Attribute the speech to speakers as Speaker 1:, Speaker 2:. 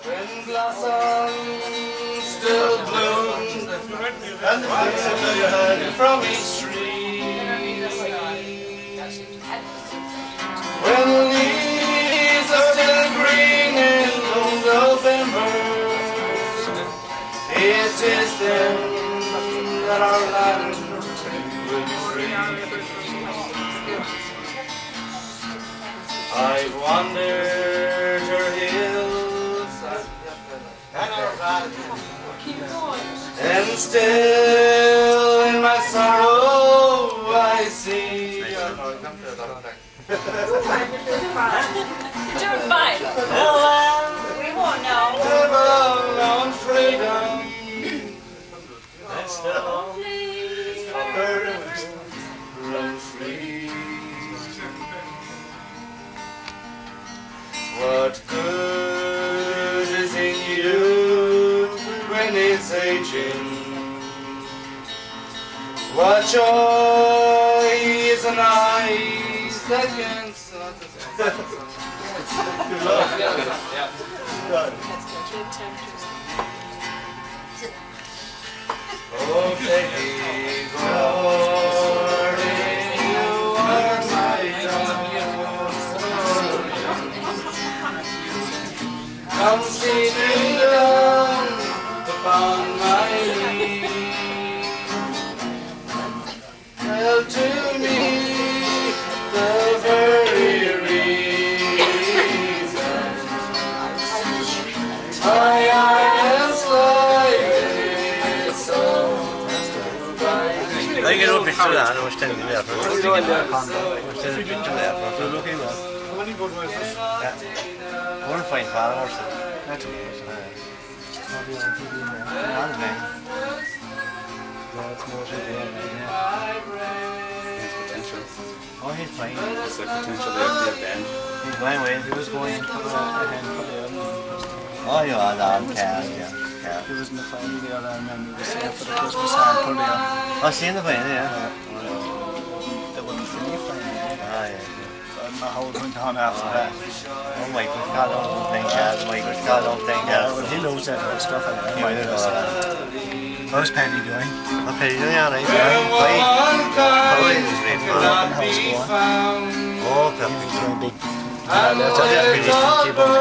Speaker 1: When blossoms still bloom and the flakes of you hang from each tree. When the leaves are still green in November, it is then that our land will be free. I've wandered her hills and still in my sorrow I see.
Speaker 2: Doing fine. We won't know.
Speaker 1: Never known freedom. And still run free. What good is in youth when it's aging? What joy is in eyes that can Oh, Peggy Gordon, you are my darling. Come see me down upon my knee. Tell to me the very reason why I am slightly so bright.
Speaker 3: I get up into that, I was telling you there for a I want to find followers. That's okay. Oh, he's playing.
Speaker 4: It's the potential there to be a band.
Speaker 3: He's going away. He was going into the Oh, yeah, yeah.
Speaker 5: He was in the final the other and then he was there for the Christmas hard there.
Speaker 3: I seen the final, yeah.
Speaker 5: They wouldn't finish playing.
Speaker 3: Ah, yeah.
Speaker 5: I don't know how it went on after that.
Speaker 3: Oh, Michael Scott don't think that. Michael Scott don't think that.
Speaker 5: Well, he knows that whole stuff anyway.
Speaker 3: I don't know that.
Speaker 5: How's Penny doing?
Speaker 3: What Penny doing? Yeah, nice. Oh,
Speaker 5: He's doing big. That's a big keep on